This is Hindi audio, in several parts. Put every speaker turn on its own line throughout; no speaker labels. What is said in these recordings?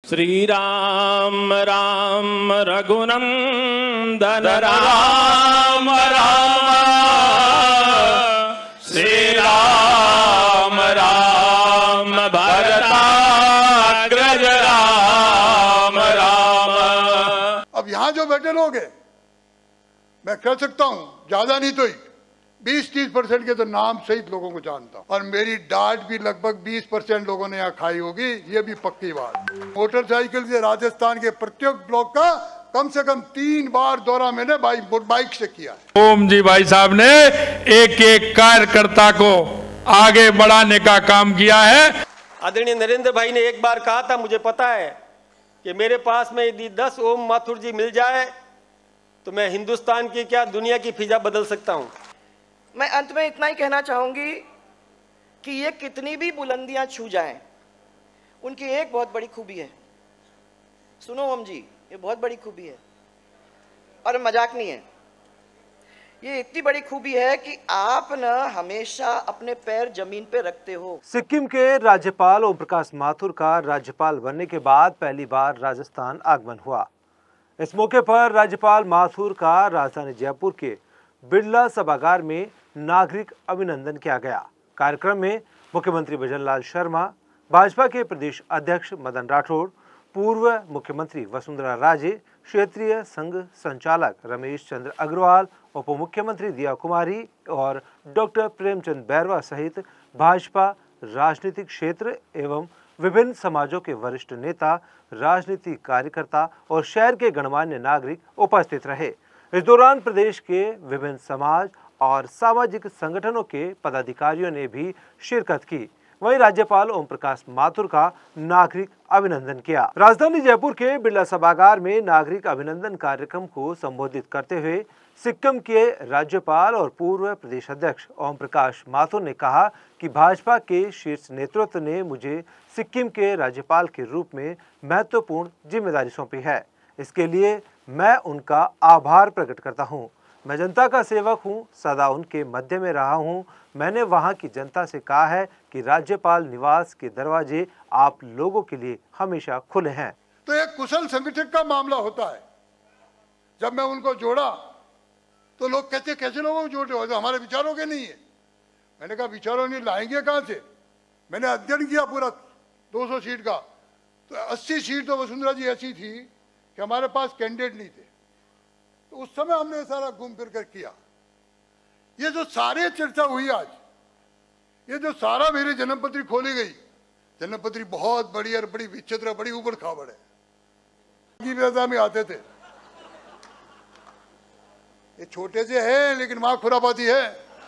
श्री राम राम रघुनंदन राम राम, श्री राम राम भरताग्रज राम राम।
अब यहाँ जो बैठे लोग हैं, मैं कह सकता हूँ ज्यादा नहीं तो 20-30% के तो नाम सहित लोगों को जानता हूँ, और मेरी डांट भी लगभग 20% लोगों ने यहाँ खाई होगी, ये भी पक्की बात। मोटरसाइकिल से राजस्थान के प्रत्येक ब्लॉक का कम से कम 3 बार दौरा मैंने बाइक से किया है।
ओम जी भाई साहब ने एक एक कार्यकर्ता को आगे बढ़ाने का काम किया है।
आदरणीय नरेंद्र भाई ने एक बार कहा था, मुझे पता है कि मेरे पास में यदि 10 ओम माथुर जी मिल जाए तो मैं हिंदुस्तान की क्या दुनिया की फिजा बदल सकता हूं।
मैं अंत में इतना ही कहना चाहूंगी कि ये कितनी भी बुलंदियां छू जाएं, उनकी एक बहुत बड़ी खूबी है। सुनो ओम जी, ये बहुत बड़ी खूबी है और मजाक नहीं है। ये इतनी बड़ी खूबी है कि आप न हमेशा अपने पैर जमीन पे रखते हो।
सिक्किम के राज्यपाल ओम प्रकाश माथुर का राज्यपाल बनने के बाद पहली बार राजस्थान आगमन हुआ। इस मौके पर राज्यपाल माथुर का राजधानी जयपुर के बिरला सभागार में नागरिक अभिनंदन किया गया। कार्यक्रम में मुख्यमंत्री भजनलाल शर्मा, भाजपा के प्रदेश अध्यक्ष मदन राठौड़, पूर्व मुख्यमंत्री वसुंधरा राजे, क्षेत्रीय संघ संचालक रमेश चंद्र अग्रवाल, उप मुख्यमंत्री दिया कुमारी और डॉक्टर प्रेमचंद बैरवा सहित भाजपा राजनीतिक क्षेत्र एवं विभिन्न समाजों के वरिष्ठ नेता, राजनीतिक कार्यकर्ता और शहर के गणमान्य नागरिक उपस्थित रहे। इस दौरान प्रदेश के विभिन्न समाज और सामाजिक संगठनों के पदाधिकारियों ने भी शिरकत की। वहीं राज्यपाल ओम प्रकाश माथुर का नागरिक अभिनंदन किया। राजधानी जयपुर के बिरला सभागार में नागरिक अभिनंदन कार्यक्रम को संबोधित करते हुए सिक्किम के राज्यपाल और पूर्व प्रदेश अध्यक्ष ओम प्रकाश माथुर ने कहा कि भाजपा के शीर्ष नेतृत्व ने मुझे सिक्किम के राज्यपाल के रूप में महत्वपूर्ण जिम्मेदारी सौंपी है। इसके लिए मैं उनका आभार प्रकट करता हूं। मैं जनता का सेवक हूं, सदा उनके मध्य में रहा हूं। मैंने वहां की जनता से कहा है कि राज्यपाल निवास के दरवाजे आप लोगों के लिए हमेशा खुले हैं।
तो एक कुशल संगठक का मामला होता है। जब मैं उनको जोड़ा तो लोग कहते कैसे लोगों को जोड़े हो, तो हमारे विचारों के नहीं है। मैंने कहा विचारों नहीं लाएंगे कहां से। मैंने अध्ययन किया पूरा 200 सीट का, तो 80 सीट तो वसुंधरा जी ऐसी थी कि हमारे पास कैंडिडेट नहीं थे। तो उस समय हमने सारा घूम फिर कर किया। ये जो सारे चर्चा हुई आज, ये जो सारा मेरी जन्मपत्री खोली गई, जन्मपत्री बहुत बड़ी और बड़ी विचित्र, बड़ी उबड़ खाबड़ है। में आते थे, ये छोटे से है लेकिन मां खुरापाती है,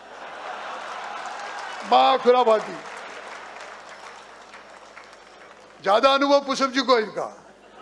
मां खुरापाती। ज्यादा अनुभव पुष्प जी को इनका।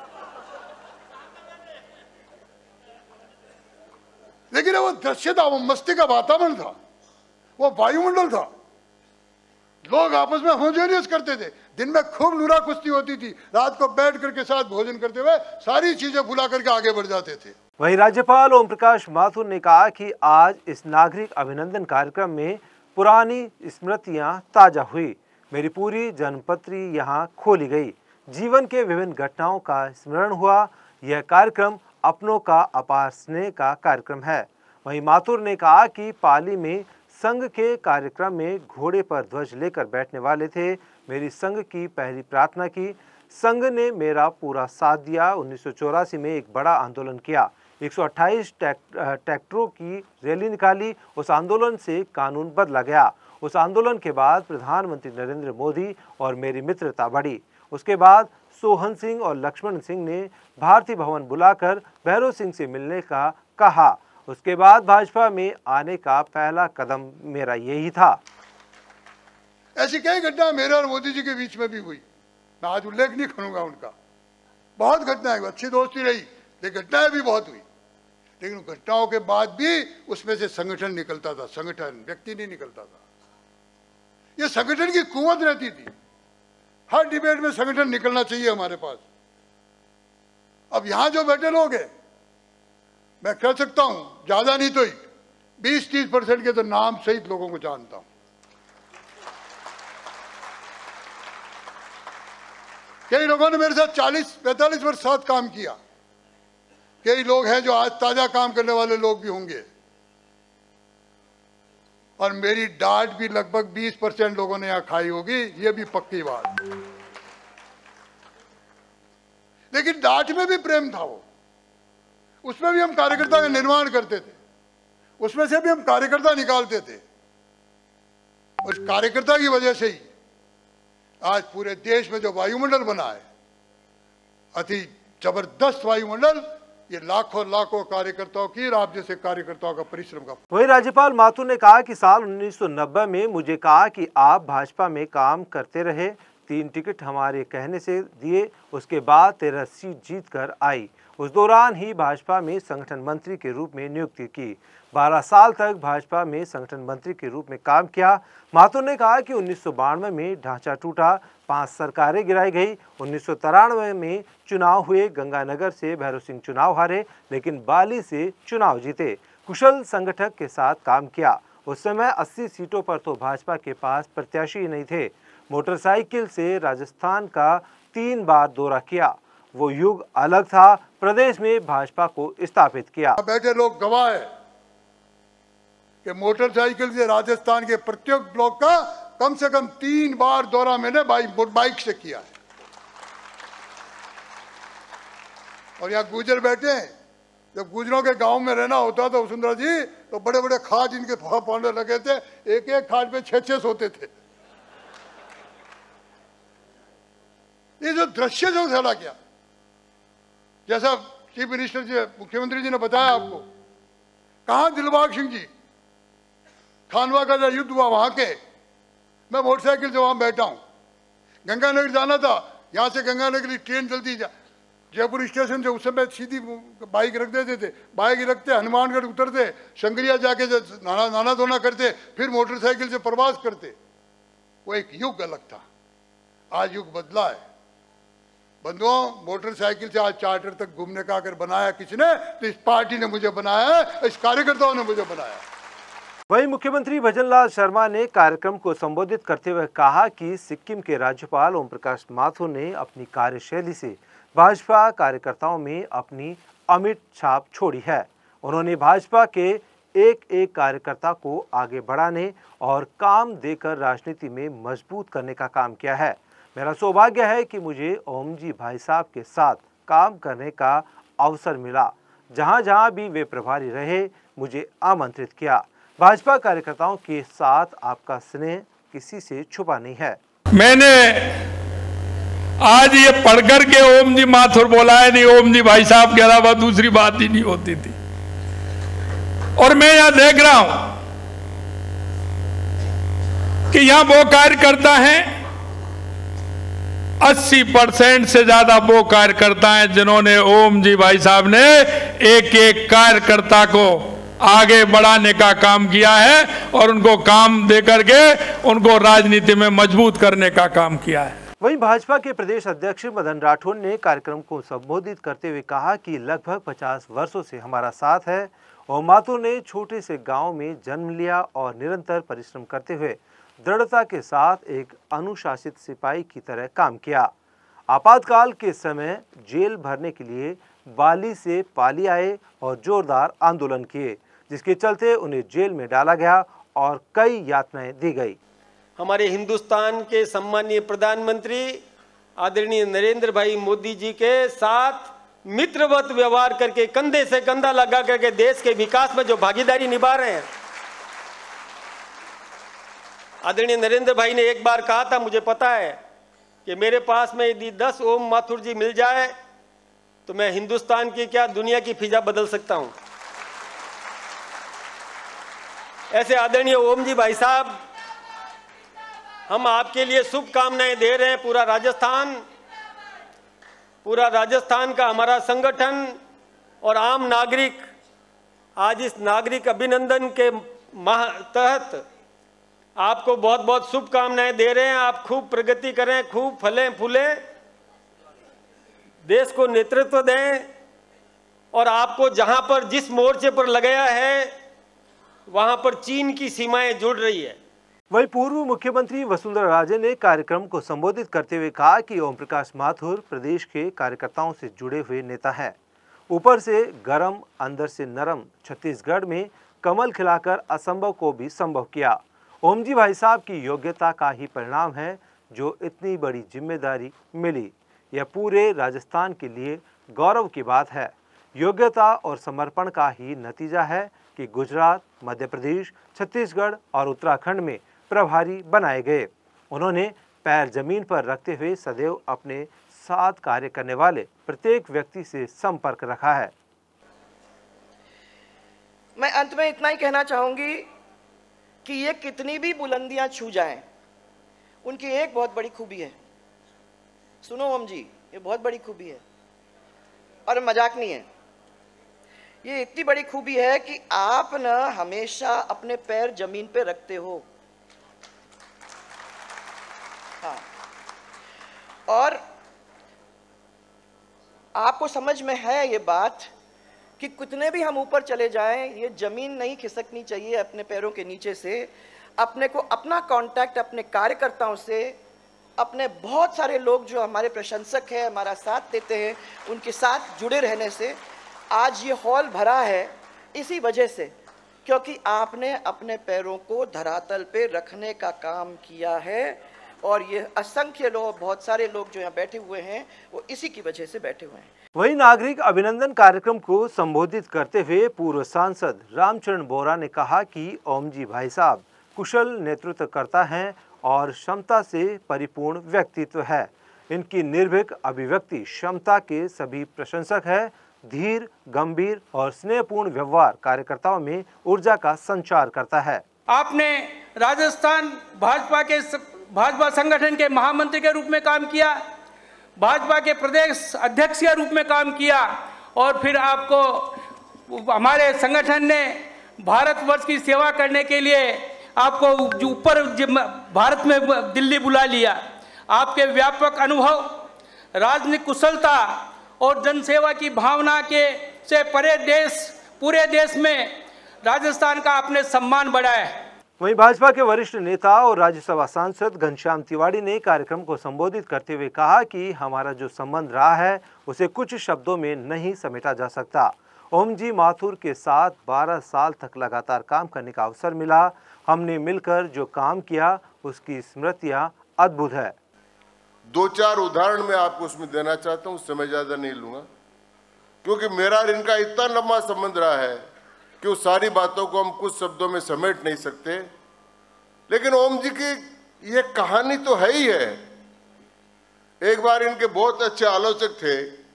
लेकिन वो दृश्य था, वो मस्ती का वातावरण था, वो वायुमंडल था। लोग आपस में होमोजेनियस करते थे। दिन में खूब लूरा कुश्ती होती थी, रात को बैठ करके साथ भोजन करते हुए सारी चीजें भुला करके आगे बढ़ जाते थे।
वहीं राज्यपाल ओम प्रकाश माथुर ने कहा कि आज इस नागरिक अभिनंदन कार्यक्रम में पुरानी स्मृतियां ताजा हुई। मेरी पूरी जन्मपत्री यहाँ खोली गई। जीवन के विभिन्न घटनाओं का स्मरण हुआ। यह कार्यक्रम अपनों का अपार स्नेह का कार्यक्रम है। वहीं माथुर ने कहा कि पाली में संघ के कार्यक्रम में घोड़े पर ध्वज लेकर बैठने वाले थे। मेरी संघ की पहली प्रार्थना की। संघ ने मेरा पूरा साथ दिया। 1984 में एक बड़ा आंदोलन किया, 128 ट्रैक्टरों की रैली निकाली। उस आंदोलन से कानून बदला गया। उस आंदोलन के बाद प्रधानमंत्री नरेंद्र मोदी और मेरी मित्रता बढ़ी। उसके बाद सोहन सिंह और लक्ष्मण सिंह ने भारतीय भवन बुलाकर भैरव सिंह से मिलने का कहा। उसके बाद भाजपा में आने का पहला कदम मेरा यही था।
ऐसी कई घटना मेरे और मोदी जी के बीच में भी हुई। मैं आज उल्लेख नहीं करूंगा उनका। बहुत घटनाएं, अच्छी दोस्ती रही, लेकिन घटनाएं भी बहुत हुई। लेकिन घटनाओं के बाद भी उसमें से संगठन निकलता था, संगठन, व्यक्ति नहीं निकलता था। ये संगठन की कुवत रहती थी। हर डिबेट में संगठन निकलना चाहिए हमारे पास। अब यहां जो बैठे लोग हैं, मैं कह सकता हूं ज्यादा नहीं तो 20-30% के तो नाम सहित लोगों को जानता हूं। कई लोगों ने मेरे साथ 40-45 वर्ष साथ काम किया। कई लोग हैं जो आज ताजा काम करने वाले लोग भी होंगे, और मेरी डांट भी लगभग 20% लोगों ने यहां खाई होगी, ये भी पक्की बात। लेकिन डांट में भी प्रेम था, वो उसमें भी हम कार्यकर्ता का निर्माण करते थे, उसमें से भी हम कार्यकर्ता निकालते थे। उस कार्यकर्ता की वजह से ही आज पूरे देश में जो वायुमंडल बना है, अति जबरदस्त वायुमंडल, ये लाखों लाखों कार्यकर्ताओं की और आप जैसे कार्यकर्ताओं का परिश्रम का।
वहीं राज्यपाल माथुर ने कहा कि साल 1990 में मुझे कहा कि आप भाजपा में काम करते रहे, 3 टिकट हमारे कहने से दिए, उसके बाद 13 सीट जीत कर आई। उस दौरान ही भाजपा में संगठन मंत्री के रूप में नियुक्ति की। 12 साल तक भाजपा में संगठन मंत्री के रूप में काम किया। माथुर ने कहा कि 1992 में ढांचा टूटा, 5 सरकारें गिराई गई। 1993 में चुनाव हुए, गंगानगर से भैरव सिंह चुनाव हारे, लेकिन बाली से चुनाव जीते। कुशल संगठक के साथ काम किया। उस समय 80 सीटों पर तो भाजपा के पास प्रत्याशी ही नहीं थे। मोटरसाइकिल से राजस्थान का 3 बार दौरा किया। वो युग अलग था। प्रदेश में भाजपा को स्थापित किया।
बैठे लोग गवाह है कि मोटरसाइकिल से राजस्थान के प्रत्येक ब्लॉक का कम से कम 3 बार दौरा मैंने बाइक से किया है। और यहाँ गुजर बैठे हैं, जब गुजरों के गांव में रहना होता था वसुंधरा जी, तो बड़े बड़े खाट इनके पांडे लगे थे, एक एक खाट पे 6-6 सोते थे। ये जो दृश्य जो फैला गया, जैसा चीफ मिनिस्टर जी, मुख्यमंत्री जी ने बताया आपको, कहां दिलबाग सिंह जी, खानवा का जो युद्ध हुआ वहां के, मैं मोटरसाइकिल से वहां बैठा हूं, गंगानगर जाना था, यहां से गंगानगर की ट्रेन चलती जयपुर स्टेशन से, उस समय सीधी बाइक रख देते थे, बाइक रखते हनुमानगढ़ उतरते, शंकरिया जाके नाना धोना करते, फिर मोटरसाइकिल से प्रवास करते। वो एक युग अलग था। आज युग बदला है बंधुओं। मोटरसाइकिल से आज चार्टर तक घूमने का अगर बनाया किसने, तो इस पार्टी ने मुझे बनाया है, इस कार्यकर्ताओं ने मुझे बनाया।
वहीं मुख्यमंत्री भजनलाल शर्मा ने कार्यक्रम को संबोधित करते हुए कहा कि सिक्किम के राज्यपाल ओम प्रकाश माथुर ने अपनी कार्यशैली से भाजपा कार्यकर्ताओं में अपनी अमिट छाप छोड़ी है। उन्होंने भाजपा के एक एक कार्यकर्ता को आगे बढ़ाने और काम देकर राजनीति में मजबूत करने का काम किया है। मेरा सौभाग्य है कि मुझे ओम जी भाई साहब के साथ काम करने का अवसर मिला। जहां जहां भी वे प्रभारी रहे, मुझे आमंत्रित किया। भाजपा कार्यकर्ताओं के साथ आपका स्नेह किसी से छुपा नहीं है।
मैंने आज ये पढ़कर के ओम जी माथुर बोला है, नहीं ओम जी भाई साहब के अलावा दूसरी बात ही नहीं होती थी। और मैं यहां देख रहा हूं कि यहां वो कार्यकर्ता हैं, 80% से ज्यादा वो कार्यकर्ता हैं जिन्होंने ओम जी भाई साहब ने एक एक कार्यकर्ता को आगे बढ़ाने का काम किया है और उनको काम दे करके उनको राजनीति में मजबूत करने का काम किया है।
वहीं भाजपा के प्रदेश अध्यक्ष मदन राठौर ने कार्यक्रम को संबोधित करते हुए कहा कि लगभग 50 वर्षों से हमारा साथ है और माथुर ने छोटे से गांव में जन्म लिया और निरंतर परिश्रम करते हुए दृढ़ता के साथ एक अनुशासित सिपाही की तरह काम किया। आपातकाल के समय जेल भरने के लिए बाली से पाली आए और जोरदार आंदोलन किए, जिसके चलते उन्हें जेल में डाला गया और कई यातनाएं दी गई।
हमारे हिंदुस्तान के सम्मानीय प्रधानमंत्री आदरणीय नरेंद्र भाई मोदी जी के साथ मित्रवत व्यवहार करके, कंधे से कंधा लगा करके देश के विकास में जो भागीदारी निभा रहे हैं। आदरणीय नरेंद्र भाई ने एक बार कहा था, मुझे पता है कि मेरे पास में यदि 10 ओम माथुर जी मिल जाए तो मैं हिंदुस्तान की क्या दुनिया की फिजा बदल सकता हूं। ऐसे आदरणीय ओम जी भाई साहब, हम आपके लिए शुभकामनाएं दे रहे हैं। पूरा राजस्थान का हमारा संगठन और आम नागरिक आज इस नागरिक अभिनंदन के तहत आपको बहुत बहुत शुभकामनाएं दे रहे हैं। आप खूब प्रगति करें, खूब फलें फूलें, देश को नेतृत्व दें और आपको जहां पर जिस मोर्चे पर लगाया है वहां पर चीन की सीमाएं जुड़ रही है।
वहीं पूर्व मुख्यमंत्री वसुंधरा राजे ने कार्यक्रम को संबोधित करते हुए कहा कि ओम प्रकाश माथुर प्रदेश के कार्यकर्ताओं से जुड़े हुए नेता हैं। ऊपर से गरम, अंदर से नरम छत्तीसगढ़ में कमल खिलाकर असंभव को भी संभव किया। ओम जी भाई साहब की योग्यता का ही परिणाम है जो इतनी बड़ी जिम्मेदारी मिली। यह पूरे राजस्थान के लिए गौरव की बात है। योग्यता और समर्पण का ही नतीजा है कि गुजरात, मध्य प्रदेश, छत्तीसगढ़ और उत्तराखंड में प्रभारी बनाए गए। उन्होंने पैर जमीन पर रखते हुए सदैव अपने साथ कार्य करने वाले प्रत्येक व्यक्ति से संपर्क रखा है।
मैं अंत में इतना ही कहना चाहूंगी कि ये कितनी भी बुलंदियां छू जाएं, उनकी एक बहुत बड़ी खूबी है। सुनो ओम जी, ये बहुत बड़ी खूबी है और मजाक नहीं है। ये इतनी बड़ी खूबी है कि आप न हमेशा अपने पैर जमीन पे रखते हो। हाँ, और आपको समझ में है ये बात कि कितने भी हम ऊपर चले जाएं, ये जमीन नहीं खिसकनी चाहिए अपने पैरों के नीचे से। अपने को अपना कांटेक्ट अपने कार्यकर्ताओं से, अपने बहुत सारे लोग जो हमारे प्रशंसक हैं, हमारा साथ देते हैं, उनके साथ जुड़े रहने से आज ये हॉल भरा है। इसी वजह से, क्योंकि आपने अपने पैरों को धरातल पे रखने का काम किया है। और ये असंख्य लोग, बहुत सारे लोग जो यहाँ बैठे हुए हैं, वो इसी की वजह से बैठे हुए हैं।
वहीं नागरिक अभिनंदन कार्यक्रम को संबोधित करते हुए पूर्व सांसद रामचरण बोरा ने कहा कि ओम जी भाई साहब कुशल नेतृत्व करता है और क्षमता से परिपूर्ण व्यक्तित्व है। इनकी निर्भीक अभिव्यक्ति क्षमता के सभी प्रशंसक है। धीर, गंभीर और स्नेहपूर्ण व्यवहार कार्यकर्ताओं में ऊर्जा का संचार करता है।
आपने राजस्थान भाजपा संगठन के महामंत्री के रूप में काम किया, भाजपा के प्रदेश अध्यक्ष के रूप में काम किया और फिर आपको हमारे संगठन ने भारतवर्ष की सेवा करने के लिए आपको जो ऊपर भारत में दिल्ली बुला लिया। आपके व्यापक अनुभव, राजनीतिक कुशलता और जनसेवा की भावना के से परे पूरे देश में राजस्थान का आपने सम्मान बढ़ाया है।
वहीं भाजपा के वरिष्ठ नेता और राज्यसभा सांसद घनश्याम तिवाड़ी ने कार्यक्रम को संबोधित करते हुए कहा कि हमारा जो संबंध रहा है उसे कुछ शब्दों में नहीं समेटा जा सकता। ओम जी माथुर के साथ 12 साल तक लगातार काम करने का अवसर मिला। हमने मिलकर जो काम किया उसकी स्मृतियां अद्भुत है।
2-4 उदाहरण मैं आपको उसमें देना चाहता हूँ, समय ज्यादा नहीं लूंगा क्योंकि मेरा और इनका इतना लंबा संबंध रहा है कि उस सारी बातों को हम कुछ शब्दों में समेट नहीं सकते। लेकिन ओम जी की ये कहानी तो है ही है। एक बार इनके बहुत अच्छे आलोचक थे,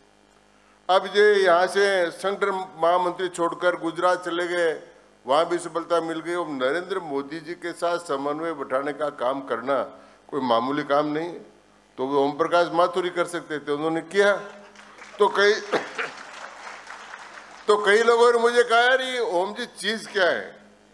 अब ये यहाँ से संगठन महामंत्री छोड़कर गुजरात चले गए, वहां भी सफलता मिल गई। और नरेंद्र मोदी जी के साथ समन्वय बैठाने का काम करना कोई मामूली काम नहीं है, तो वो ओम प्रकाश माथुर ही कर सकते थे, उन्होंने किया। तो कई लोगों ने मुझे कहा यार ये ओम जी चीज क्या है,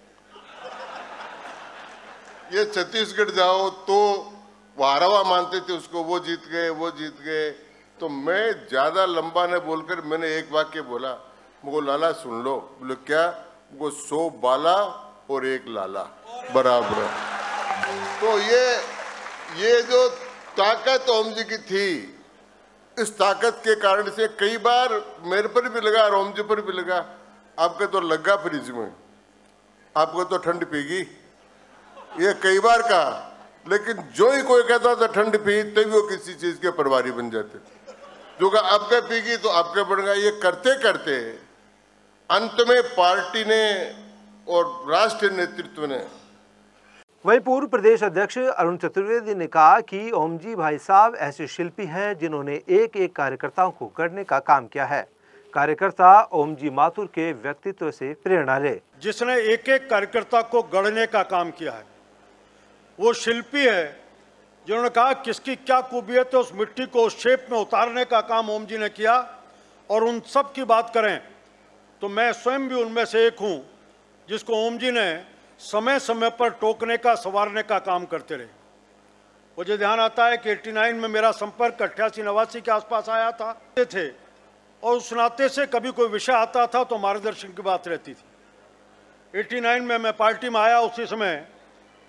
ये छत्तीसगढ़ जाओ तो वारावा मानते थे उसको, वो जीत गए। तो मैं ज्यादा लंबा न बोलकर मैंने एक वाक्य बोला, मुझको लाला सुन लो। बोले क्या? वो 100 बाला और 1 लाला बराबर। तो ये जो ताकत ओम जी की थी, इस ताकत के कारण से कई बार मेरे पर भी लगा और ओम जी पर भी लगा, आपके तो लगा फ्रिज में, आपको तो ठंड पीगी, ये कई बार कहा। लेकिन जो ही कोई कहता था ठंड पी, तभी वो किसी चीज के प्रभारी बन जाते। जो कहा आपके पीगी तो आपके बन गया। ये करते करते अंत में पार्टी ने और राष्ट्रीय नेतृत्व ने।
वहीं पूर्व प्रदेश अध्यक्ष अरुण चतुर्वेदी ने कहा कि ओम जी भाई साहब ऐसे शिल्पी हैं जिन्होंने एक एक कार्यकर्ताओं को गढ़ने का काम किया है। कार्यकर्ता ओम जी माथुर के व्यक्तित्व से प्रेरणा ले।
जिसने एक एक कार्यकर्ता को गढ़ने का काम किया है, वो शिल्पी है जिन्होंने कहा किसकी क्या खूबियत है, उस मिट्टी को उस शेप में उतारने का काम ओम जी ने किया। और उन सब की बात करें तो मैं स्वयं भी उनमें से एक हूं जिसको ओम जी ने समय समय पर टोकने का, संवारने का काम करते रहे। मुझे ध्यान आता है कि 89 में मेरा संपर्क 88-89 के आसपास आया था और उस नाते से कभी कोई विषय आता था तो मार्गदर्शन की बात रहती थी। 89 में मैं पार्टी में आया, उसी समय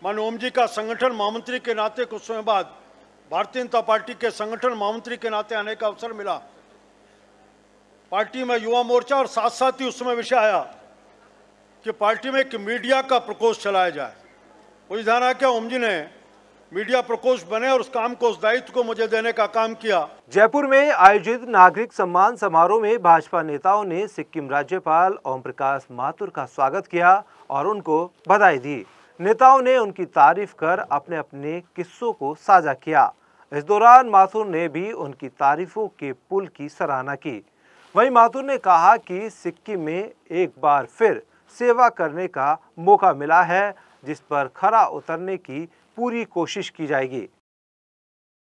माननीय ओम जी का संगठन महामंत्री के नाते कुछ समय बाद भारतीय जनता पार्टी के संगठन महामंत्री के नाते आने का अवसर मिला। पार्टी में युवा मोर्चा और साथ साथ ही उस समय विषय आया कि पार्टी में एक मीडिया का प्रकोष्ठ चलाया जाए। मुझे ध्यान आया कि ओम जी ने मीडिया प्रकोष्ठ बने और उस काम को, उस दायित्व को मुझे देने का काम किया।
जयपुर में आयोजित नागरिक सम्मान समारोह में भाजपा नेताओं ने सिक्किम राज्यपाल ओम प्रकाश माथुर का स्वागत किया और उनको बधाई दी। नेताओं ने उनकी तारीफ कर अपने अपने किस्सों को साझा किया। इस दौरान माथुर ने भी उनकी तारीफों के पुल की सराहना की। वहीं माथुर ने कहा कि सिक्किम में एक बार फिर सेवा करने का मौका मिला है, जिस पर खरा उतरने की पूरी कोशिश की जाएगी।